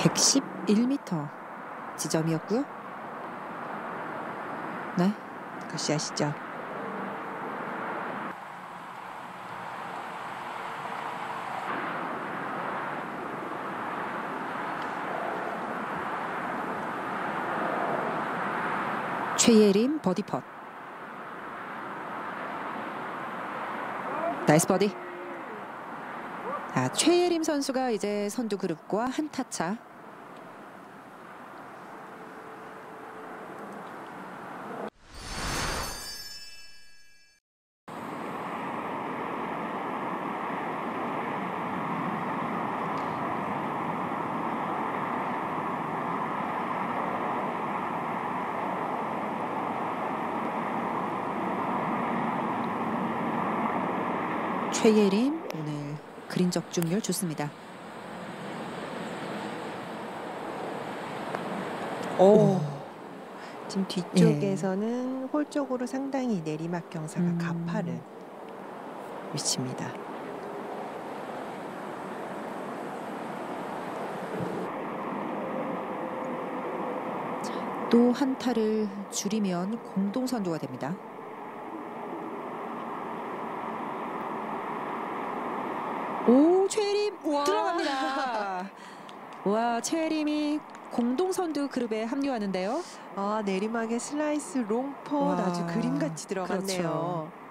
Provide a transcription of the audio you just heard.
111m 지점이었고요. 네, 굿샷이죠. 최예림 버디 펫. 나이스 버디. 최예림 선수가 이제 선두 그룹과 한 타 차. 최예림 오늘 그린 적중률 좋습니다. 오. 지금 뒤쪽에서는 홀 쪽으로 상당히 내리막 경사가 가파른 위치입니다. 또 한 타를 줄이면 공동 선두가 됩니다. 오, 최예림 들어갑니다. 와, 최예림이 공동 선두 그룹에 합류하는데요. 내리막에 슬라이스 롱퍼 아주 그림같이 들어갔네요. 그렇죠.